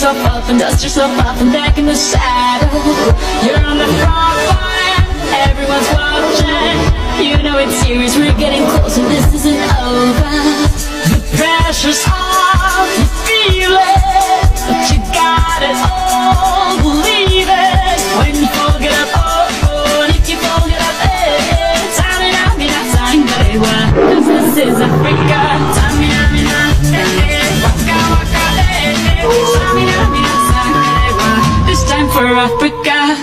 yourself up and dust yourself off and back in the saddle. You're on the front line, everyone's watching. You know it's serious, we're getting closer, this isn't over. The pressure's on, you feel it, but you got it all, believe it. When you fold it up, oh, and if you fold it up, Tamina, mina, sangrewa. This is Africa, Tamina, mina, waka, waka, Tamina, mina, sangrewa. This time for Africa.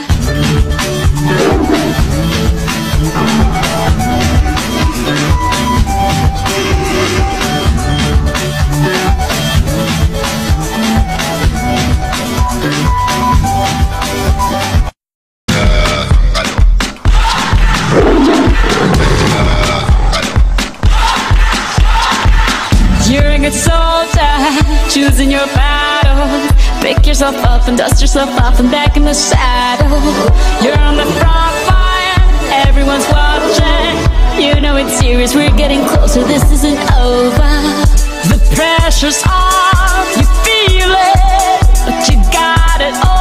You're a good soldier, choosing your battle. Pick yourself up and dust yourself off and back in the saddle. You're on the front line, everyone's watching. You know it's serious, we're getting closer, this isn't over. The pressure's on, you feel it, but you got it all.